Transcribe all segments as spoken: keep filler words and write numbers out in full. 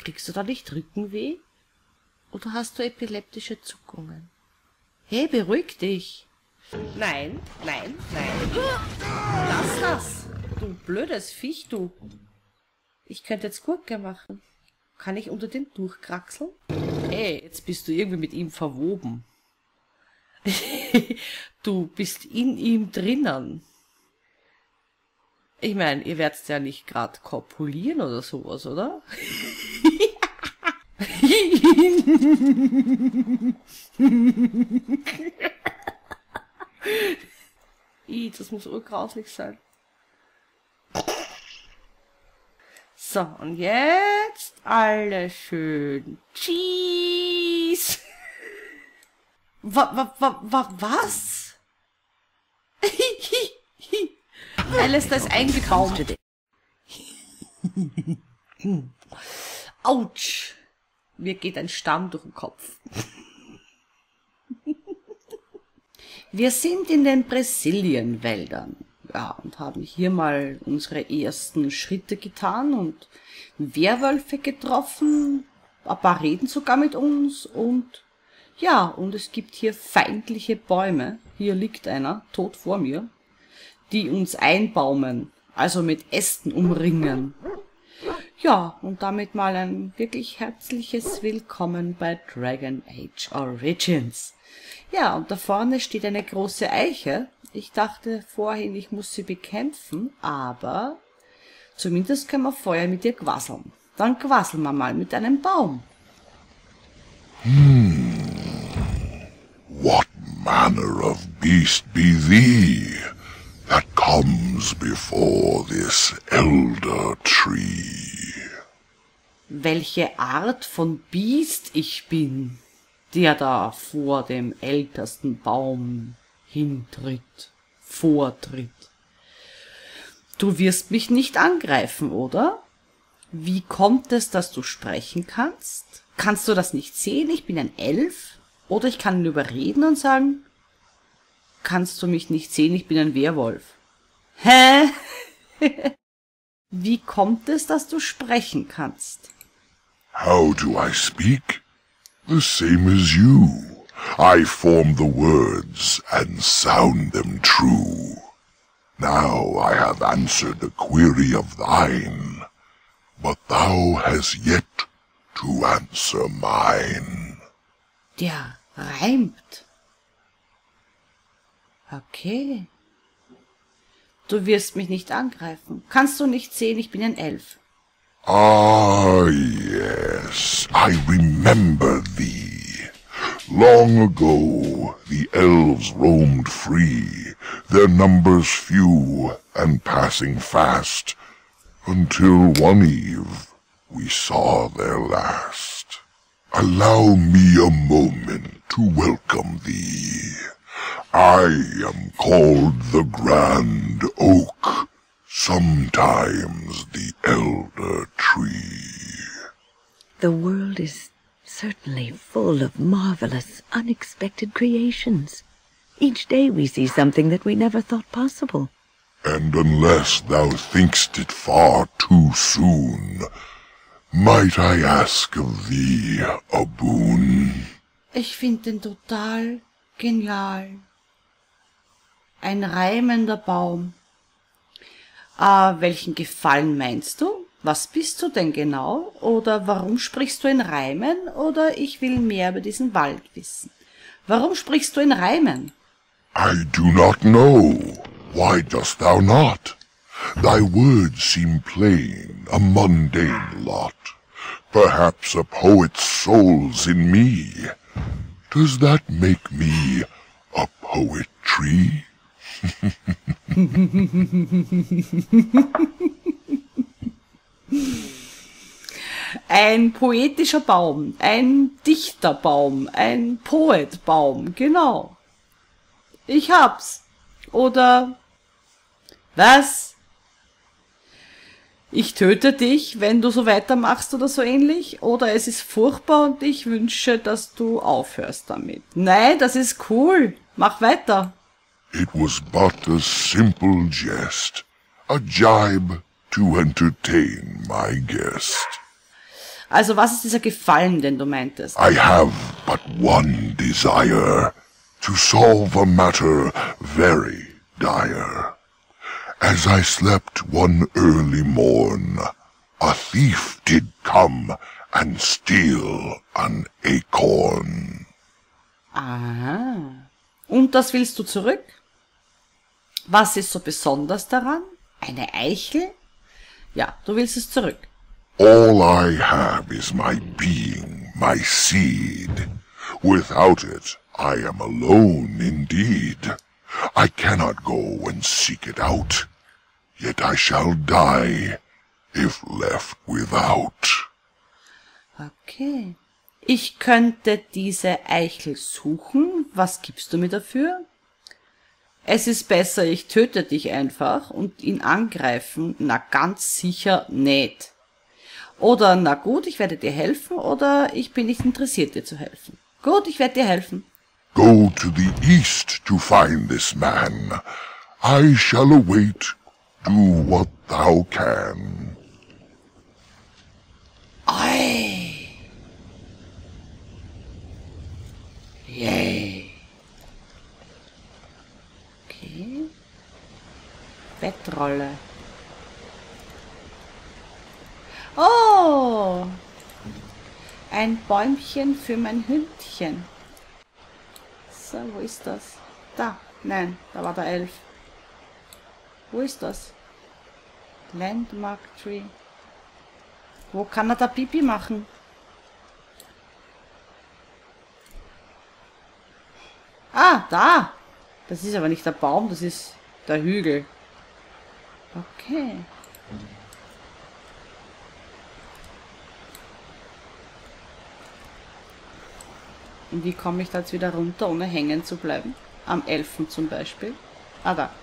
Kriegst du da nicht Rückenweh? Oder hast du epileptische Zuckungen? Hey, beruhig dich. Nein, nein, nein. Lass das. Du blödes Viech, du. Ich könnte jetzt Gurke machen. Kann ich unter den durchkraxeln? Hey, jetzt bist du irgendwie mit ihm verwoben. Du bist in ihm drinnen. Ich meine, ihr werdet ja nicht gerade kopulieren oder sowas, oder? Ih, das muss urgrauslich sein. So, und jetzt alle schön Cheese. Wa, wa, wa, wa, was? Alistair ist eingebaut. Autsch. Mir geht ein Stamm durch den Kopf. Wir sind in den Brasilienwäldern. Ja, und haben hier mal unsere ersten Schritte getan und Werwölfe getroffen. Ein paar reden sogar mit uns und ja, und es gibt hier feindliche Bäume. Hier liegt einer, tot vor mir, die uns einbaumen, also mit Ästen umringen. Ja, und damit mal ein wirklich herzliches Willkommen bei Dragon Age Origins. Ja, und da vorne steht eine große Eiche. Ich dachte vorhin, ich muss sie bekämpfen, aber zumindest können wir vorher mit ihr quasseln. Dann quasseln wir mal mit einem Baum. Hmm. What manner of beast be thee that comes before this elder tree? Welche Art von Biest ich bin, der da vor dem ältesten Baum hintritt, vortritt. Du wirst mich nicht angreifen, oder? Wie kommt es, dass du sprechen kannst? Kannst du das nicht sehen? Ich bin ein Elf. Oder ich kann ihn überreden und sagen, kannst du mich nicht sehen? Ich bin ein Werwolf. Hä? Wie kommt es, dass du sprechen kannst? How do I speak? The same as you. I form the words and sound them true. Now I have answered a query of thine, but thou hast yet to answer mine. Der reimt. Okay. Du wirst mich nicht angreifen. Kannst du nicht sehen, ich bin ein Elf. Ah, yes, I remember thee. Long ago, the elves roamed free, their numbers few and passing fast, until one eve we saw their last. Allow me a moment to welcome thee. I am called the Grand Oak, sometimes the Elder Tree. The world is certainly full of marvelous, unexpected creations. Each day we see something that we never thought possible. And unless thou think'st it far too soon, might I ask of thee a boon? Ich finde den total genial. Ein reimender Baum. Ah, welchen Gefallen meinst du? Was bist du denn genau? Oder warum sprichst du in Reimen? Oder ich will mehr über diesen Wald wissen. Warum sprichst du in Reimen? I do not know. Why dost thou not? Thy words seem plain, a mundane lot. Perhaps a poet's soul's in me. Does that make me a poetry? Ein poetischer Baum, ein Dichterbaum, ein Poetbaum, genau. Ich hab's. Oder was? Ich töte dich, wenn du so weitermachst oder so ähnlich? Oder es ist furchtbar und ich wünsche, dass du aufhörst damit. Nein, das ist cool. Mach weiter. It was but a simple jest, a jibe to entertain my guest. Also was ist dieser Gefallen, den du meintest? I have but one desire, to solve a matter very dire. As I slept one early morn, a thief did come and steal an acorn. Aha. Und das willst du zurück? Was ist so besonders daran? Eine Eichel? Ja, du willst es zurück. All I have is my being, my seed. Without it, I am alone indeed. I cannot go and seek it out, yet I shall die if left without. Okay. Ich könnte diese Eichel suchen. Was gibst du mir dafür? Es ist besser, ich töte dich einfach und ihn angreifen. Na, ganz sicher nicht. Oder, na gut, ich werde dir helfen, oder ich bin nicht interessiert, dir zu helfen. Gut, ich werde dir helfen. Go to the east to find this man. I shall await. Do what thou can. Ei. Yay. Okay. Bettrolle. Oh! Ein Bäumchen für mein Hündchen. So, wo ist das? Da. Nein, da war der Elf. Wo ist das? Landmark Tree. Wo kann er da Pipi machen? Ah, da! Das ist aber nicht der Baum, das ist der Hügel. Okay. Und wie komme ich da jetzt wieder runter, ohne hängen zu bleiben? Am Elfen zum Beispiel. Ah, da.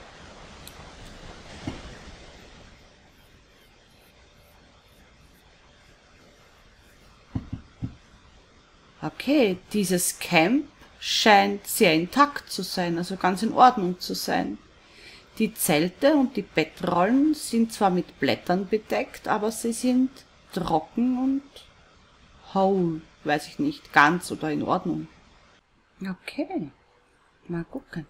Okay, dieses Camp scheint sehr intakt zu sein, also ganz in Ordnung zu sein. Die Zelte und die Bettrollen sind zwar mit Blättern bedeckt, aber sie sind trocken und whole, weiß ich nicht, ganz oder in Ordnung. Okay, mal gucken.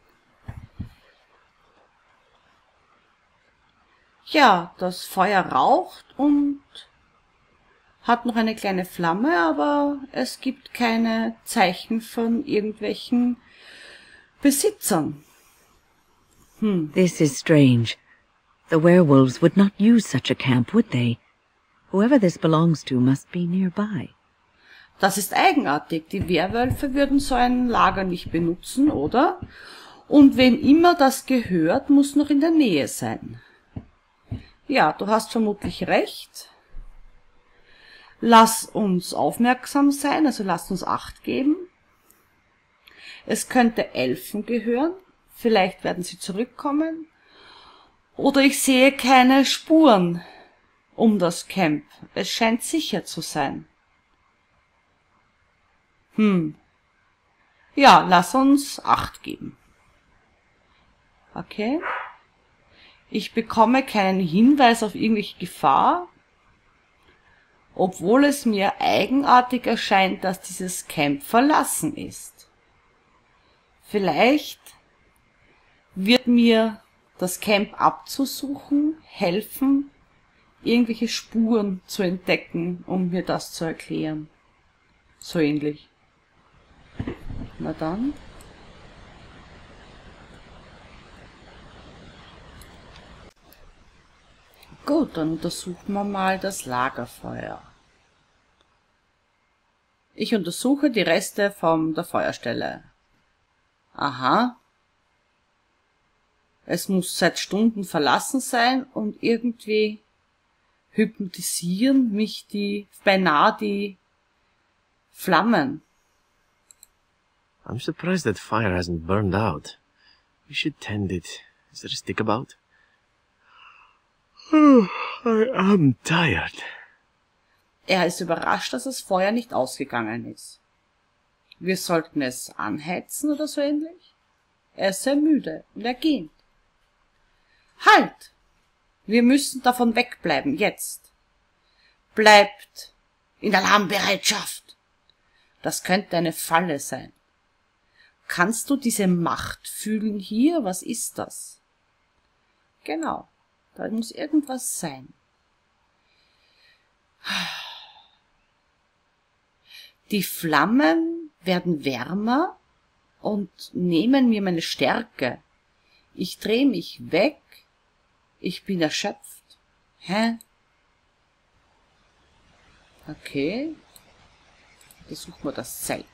Ja, das Feuer raucht und hat noch eine kleine Flamme, aber es gibt keine Zeichen von irgendwelchen Besitzern. Hm. This is strange. The werewolves would not use such a camp, would they? Whoever this belongs to must be nearby. Das ist eigenartig. Die Werwölfe würden so ein Lager nicht benutzen, oder? Und wem immer das gehört, muss noch in der Nähe sein. Ja, du hast vermutlich recht. Lass uns aufmerksam sein, also lass uns Acht geben. Es könnte Elfen gehören. Vielleicht werden sie zurückkommen. Oder ich sehe keine Spuren um das Camp. Es scheint sicher zu sein. Hm. Ja, lass uns Acht geben. Okay. Ich bekomme keinen Hinweis auf irgendwelche Gefahr, obwohl es mir eigenartig erscheint, dass dieses Camp verlassen ist. Vielleicht wird mir das Camp abzusuchen helfen, irgendwelche Spuren zu entdecken, um mir das zu erklären. So ähnlich. Na dann. Gut, dann untersuchen wir mal das Lagerfeuer. Ich untersuche die Reste von der Feuerstelle. Aha. Es muss seit Stunden verlassen sein und irgendwie hypnotisieren mich die, beinahe die Flammen. I'm surprised that fire hasn't burned out. We should tend it. Is there a stick about? Oh, I am tired. Er ist überrascht, dass das Feuer nicht ausgegangen ist. Wir sollten es anheizen oder so ähnlich. Er ist sehr müde und er geht. Halt! Wir müssen davon wegbleiben, jetzt. Bleibt In Alarmbereitschaft! Das könnte eine Falle sein. Kannst du diese Macht fühlen hier? Was ist das? Genau, da muss irgendwas sein. Die Flammen werden wärmer und nehmen mir meine Stärke. Ich drehe mich weg. Ich bin erschöpft. Hä? Okay. Besuchen wir das Zelt.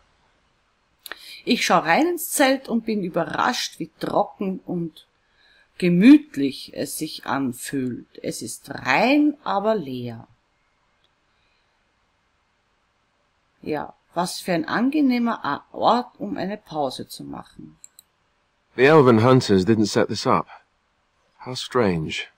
Ich schaue rein ins Zelt und bin überrascht, wie trocken und gemütlich es sich anfühlt. Es ist rein, aber leer. Ja, was für ein angenehmer Ort, um eine Pause zu machen. The Elven Hunters didn't set this up. How strange.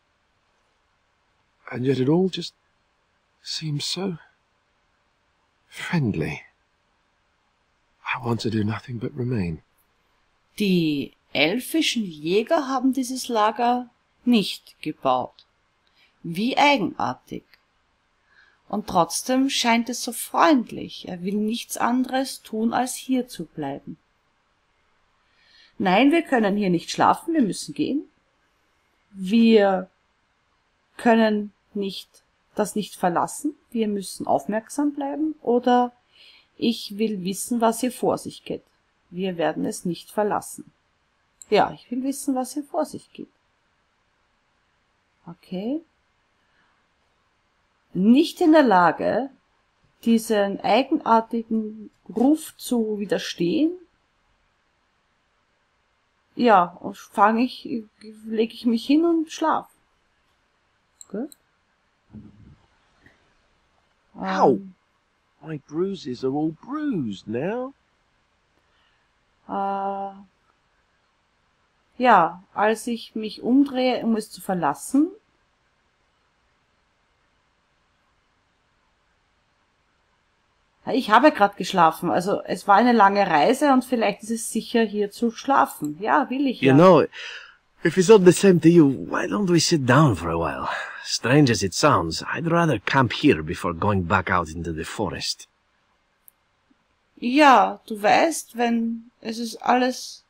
And yet it all just seems so friendly. I want to do nothing but remain. Die elfischen Jäger haben dieses Lager nicht gebaut. Wie eigenartig. Und trotzdem scheint es so freundlich. Er will nichts anderes tun, als hier zu bleiben. Nein, wir können hier nicht schlafen, wir müssen gehen. Wir können nicht, das nicht verlassen, wir müssen aufmerksam bleiben, oder ich will wissen, was hier vor sich geht. Wir werden es nicht verlassen. Ja, ich will wissen, was hier vor sich geht. Okay. Nicht in der Lage, diesen eigenartigen Ruf zu widerstehen. Ja, und fange ich, lege ich mich hin und schlaf. Gut. Ow! Ähm, My bruises are all bruised now. äh, ja, als ich mich umdrehe, um es zu verlassen, ich habe gerade geschlafen, also es war eine lange Reise und vielleicht ist es sicher, hier zu schlafen. Ja, will ich ja. You know, if it's all the same to you, why don't we sit down for a while? Strange as it sounds, I'd rather camp here before going back out into the forest. Ja, du weißt, wenn es ist alles...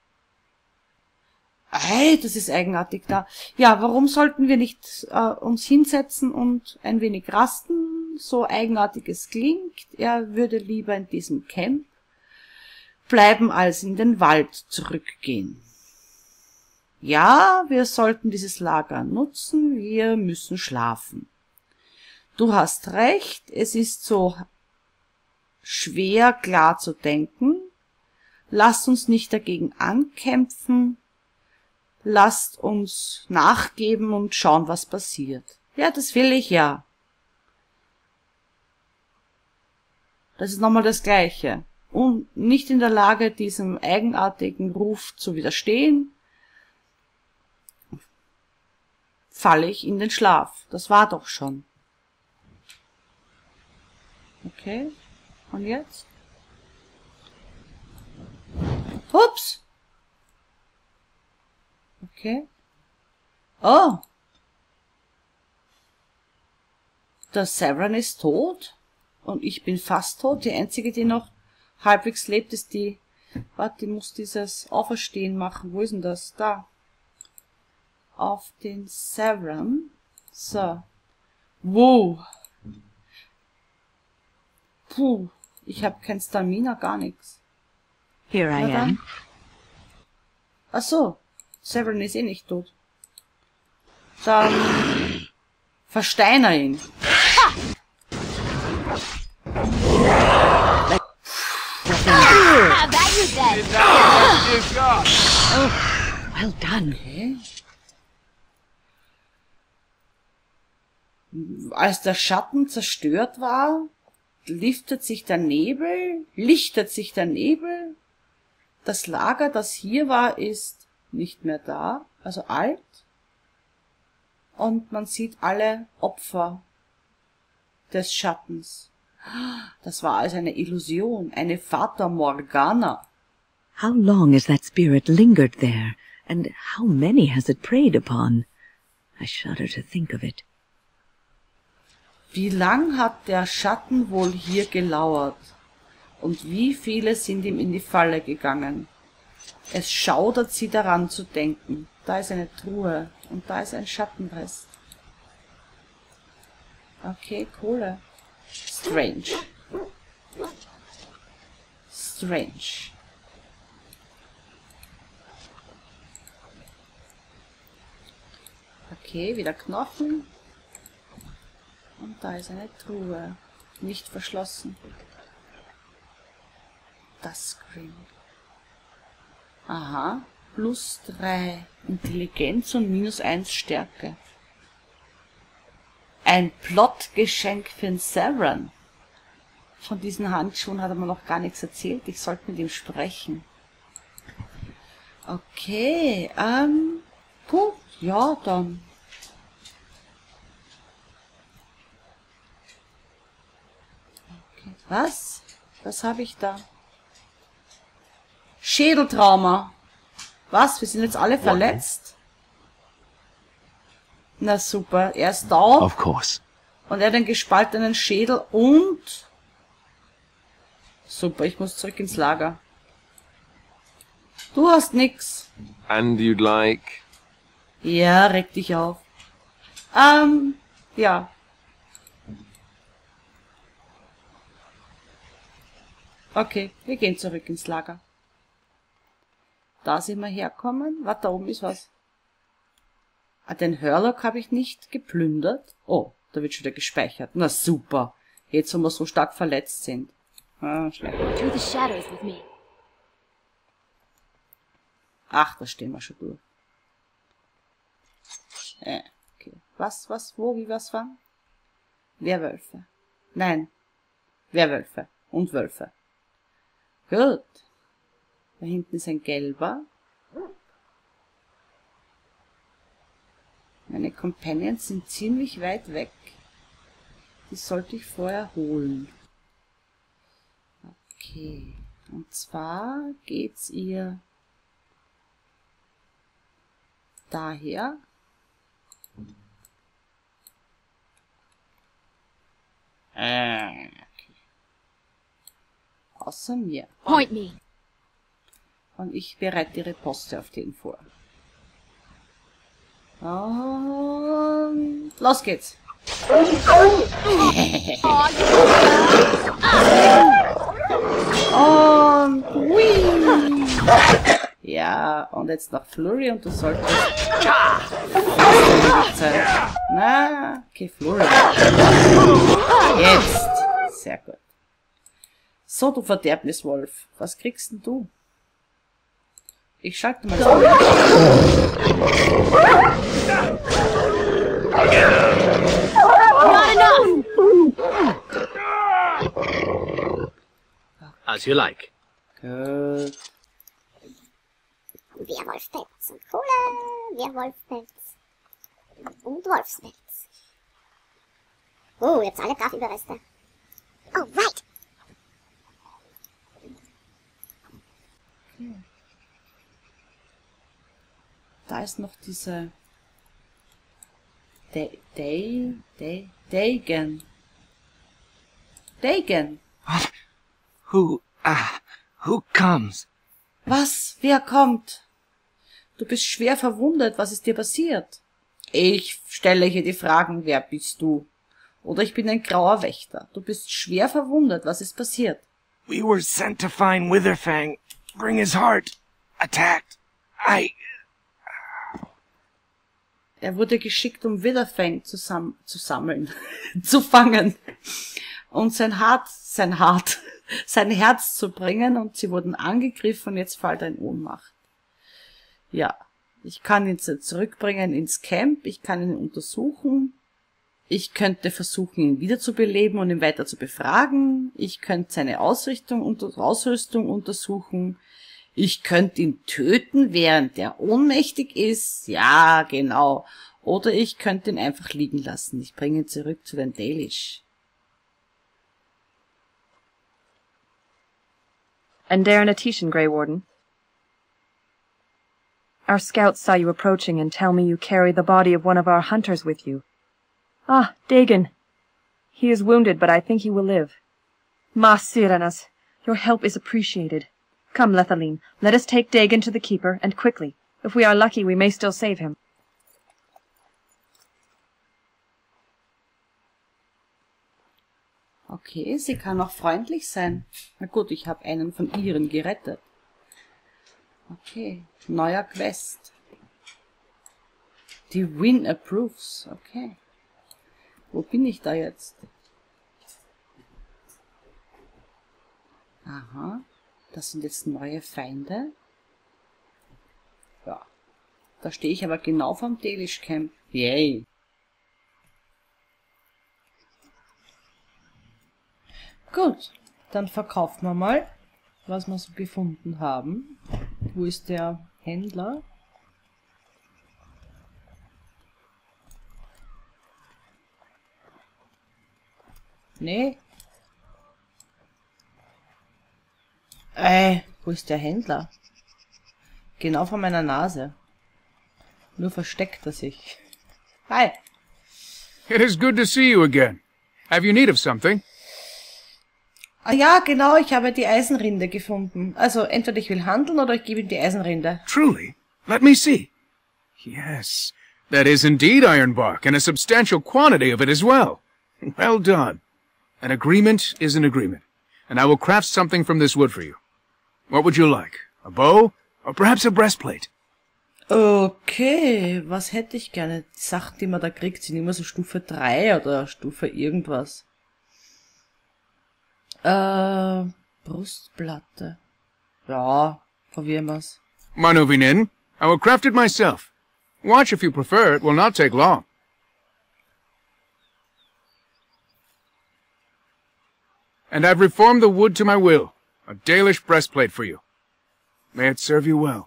Hey, das ist eigenartig da. Ja, warum sollten wir nicht äh, uns hinsetzen und ein wenig rasten? So eigenartig es klingt. Er würde lieber in diesem Camp bleiben, als in den Wald zurückgehen. Ja, wir sollten dieses Lager nutzen. Wir müssen schlafen. Du hast recht, es ist so schwer klar zu denken. Lasst uns nicht dagegen ankämpfen. Lasst uns nachgeben und schauen, was passiert. Ja, das will ich ja. Das ist nochmal das Gleiche. Und nicht in der Lage, diesem eigenartigen Ruf zu widerstehen, falle ich in den Schlaf. Das war doch schon. Okay. Und jetzt? Ups. Okay. Oh. Der Severin ist tot. Und ich bin fast tot. Die einzige, die noch halbwegs lebt, ist die... Warte, die muss dieses Auferstehen machen. Wo ist denn das? Da. Auf den Severin. So. Wow. Puh. Ich habe kein Stamina, gar nichts. Here I Na am. dann. Ach so. Severin ist eh nicht tot. Dann versteiner ihn. Ah, that you dead. Oh, well done. Okay. Als der Schatten zerstört war, liftet sich der Nebel, lichtet sich der Nebel. Das Lager, das hier war, ist nicht mehr da, also alt. Und man sieht alle Opfer des Schattens. Das war also eine Illusion, eine Fata Morgana. How long has that spirit lingered there, and how many has it preyed upon? I shudder to think of it. Wie lang hat der Schatten wohl hier gelauert? Und wie viele sind ihm in die Falle gegangen? Es schaudert sie daran zu denken. Da ist eine Truhe und da ist ein Schattenrest. Okay, Kohle. Strange. Strange. Okay, wieder Knochen. Und da ist eine Truhe. Nicht verschlossen. Das Screen. Aha. Plus drei Intelligenz und minus eins Stärke. Ein Plotgeschenk für den Severn. Von diesen Handschuhen hat er mir noch gar nichts erzählt. Ich sollte mit ihm sprechen. Okay, ähm, gut, ja, dann. Okay. Was? Was habe ich da? Schädeltrauma. Was? Wir sind jetzt alle verletzt? Na super, er ist down. Of course. Und er hat einen gespaltenen Schädel und... Super, ich muss zurück ins Lager. Du hast nix. And you'd like... Ja, reg dich auf. Ähm, ja. Okay, wir gehen zurück ins Lager. Da sind wir herkommen. Warte, da oben ist was. Ah, den Hurlock habe ich nicht geplündert. Oh, da wird schon wieder gespeichert. Na super. Jetzt, wo wir so stark verletzt sind. Ah, schlecht. Through the shadows with me. Ach, da stehen wir schon durch. Äh, okay. Was, was, wo, wie, was war? Werwölfe. Nein. Werwölfe. Und Wölfe. Gut. Da hinten ist ein gelber. Meine Companions sind ziemlich weit weg. Die sollte ich vorher holen. Okay. Und zwar geht's ihr daher. Äh, okay. Außer mir. Point me. Und ich bereite die Riposte auf den vor. Und los geht's. Und hui. Ja, und jetzt noch Flurry und du solltest sein. Na, okay, Flurry. Jetzt. Sehr gut. So, du Verderbniswolf. Was kriegst denn du? Ich schalte mal so. As you like. Gut. Werwolfpelz und Kohle, Werwolfpelz und Wolfspelz. Oh, jetzt alle brav Überreste. Oh, right. Okay. Da ist noch diese Day, Day, Day, Dagon. Dagon. What? Who, ah, who comes? Was? Wer kommt? Du bist schwer verwundet. Was ist dir passiert? Ich stelle hier die Fragen. Wer bist du? Oder ich bin ein grauer Wächter. Du bist schwer verwundet. Was ist passiert? We were sent to find Witherfang. Bring his heart. Attacked. I... Er wurde geschickt, um Witherfang zu, sam zu sammeln, zu fangen und sein Hart, sein Hart, sein Herz zu bringen und sie wurden angegriffen und jetzt fällt er in Ohnmacht. Ja, ich kann ihn zurückbringen ins Camp, ich kann ihn untersuchen, ich könnte versuchen, ihn wiederzubeleben und ihn weiter zu befragen, ich könnte seine Ausrichtung und Ausrüstung untersuchen, ich könnte ihn töten, während er ohnmächtig ist. Ja, genau. Oder ich könnte ihn einfach liegen lassen. Ich bringe ihn zurück zu den Dalish. Andarin Atishan, Grey Warden. Our scouts saw you approaching and tell me you carry the body of one of our hunters with you. Ah, Dagon. He is wounded, but I think he will live. Ma Sirenas, your help is appreciated. Come, Lethaline, let us take Dagon to the keeper, and quickly. If we are lucky, we may still save him. Okay, sie kann auch freundlich sein. Na gut, ich habe einen von ihren gerettet. Okay, neuer Quest. Die Win approves. Okay. Wo bin ich da jetzt? Aha. Das sind jetzt neue Feinde. Ja. Da stehe ich aber genau vom Delish Camp. Yay. Gut. Dann verkaufen wir mal, was wir so gefunden haben. Wo ist der Händler? Nee. Äh, wo ist der Händler? Genau vor meiner Nase. Nur versteckt er sich. Hi. It is good to see you again. Have you need of something? Ah ja, genau, ich habe die Eisenrinde gefunden. Also, entweder ich will handeln oder ich gebe ihm die Eisenrinde. Truly? Let me see. Yes, that is indeed ironbark, and a substantial quantity of it as well. Well done. An agreement is an agreement, and I will craft something from this wood for you. What would you like? A bow? Or perhaps a breastplate? Okay, was hätte ich gerne? Die Sachen, die man da kriegt, sind immer so Stufe drei oder Stufe irgendwas. Äh, Brustplatte. Ja, probieren wir's. Manuvinin, I will craft it myself. Watch if you prefer, it will not take long. And I've reformed the wood to my will. A Dalish breastplate for you. May it serve you well.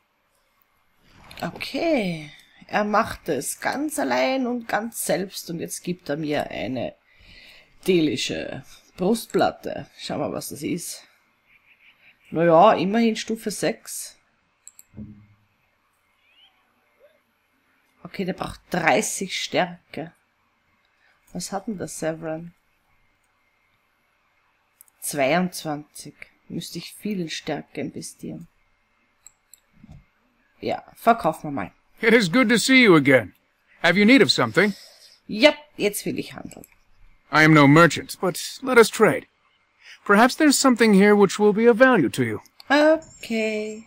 Okay, er macht es ganz allein und ganz selbst und jetzt gibt er mir eine Dalische Brustplatte. Schauen wir, was das ist. Naja, immerhin Stufe sechs. Okay, der braucht dreißig Stärke. Was hat denn der Severin? zweiundzwanzig. Müsste ich viel in Stärke investieren. Ja, verkaufen wir mal. It is good to see you again. Have you need of something? Ja, jetzt will ich handeln. I am no merchant, but let us trade. Perhaps there's something here which will be of value to you. Okay.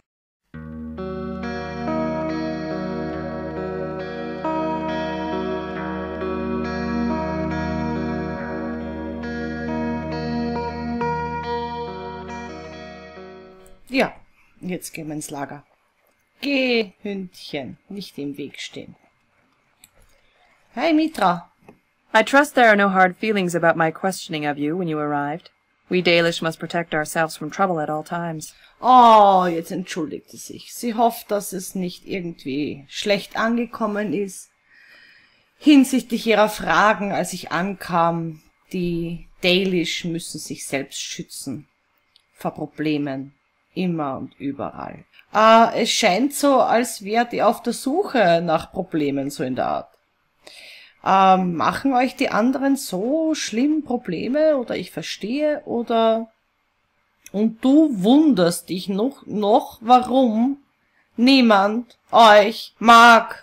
Ja, jetzt gehen wir ins Lager. Geh, Hündchen, nicht im Weg stehen. Hi, Mitra. I trust there are no hard feelings about my questioning of you when you arrived. We Dalish must protect ourselves from trouble at all times. Oh, jetzt entschuldigt sie sich. Sie hofft, dass es nicht irgendwie schlecht angekommen ist. Hinsichtlich ihrer Fragen, als ich ankam, die Dalish müssen sich selbst schützen. Vor Problemen. Immer und überall. Äh, es scheint so, als wärt ihr auf der Suche nach Problemen, so in der Art. Äh, machen euch die anderen so schlimm Probleme, oder ich verstehe, oder... Und du wunderst dich noch, noch warum niemand euch mag.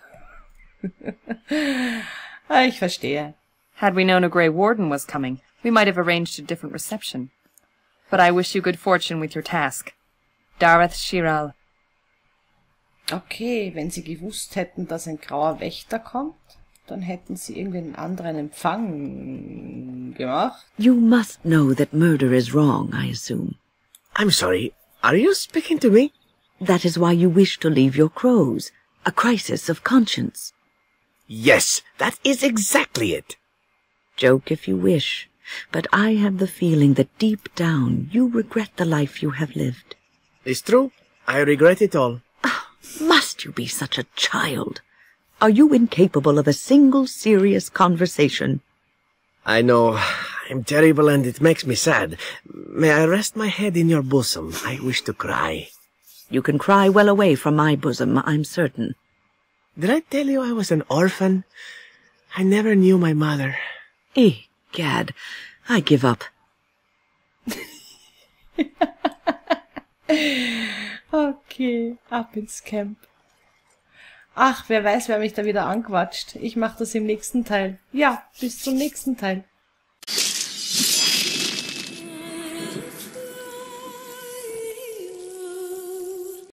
Ich verstehe. Had we known a Grey Warden was coming, we might have arranged a different reception. But I wish you good fortune with your task. Dareth Shiral. Okay, wenn sie gewusst hätten, dass ein grauer Wächter kommt, dann hätten sie irgendwie einen anderen Empfang gemacht. You must know that murder is wrong, I assume. I'm sorry, are you speaking to me? That is why you wish to leave your crows. A crisis of conscience. Yes, that is exactly it. Joke if you wish, but I have the feeling that deep down you regret the life you have lived. It's true. I regret it all. Oh, must you be such a child? Are you incapable of a single serious conversation? I know. I'm terrible and it makes me sad. May I rest my head in your bosom? I wish to cry. You can cry well away from my bosom, I'm certain. Did I tell you I was an orphan? I never knew my mother. Eh, Gad, I give up. Okay, ab ins Camp. Ach, wer weiß, wer mich da wieder anquatscht. Ich mache das im nächsten Teil. Ja, bis zum nächsten Teil.